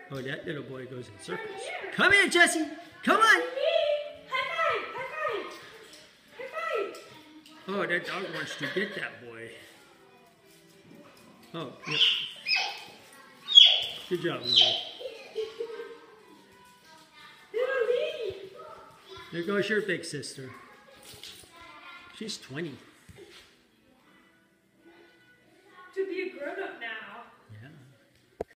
Oh, that little boy goes in circles. Come here, Jesse. Come on. High five. High five. High five. Oh, that dog wants to get that boy. Oh, yep. Good job, Lily. There goes your big sister. She's 20.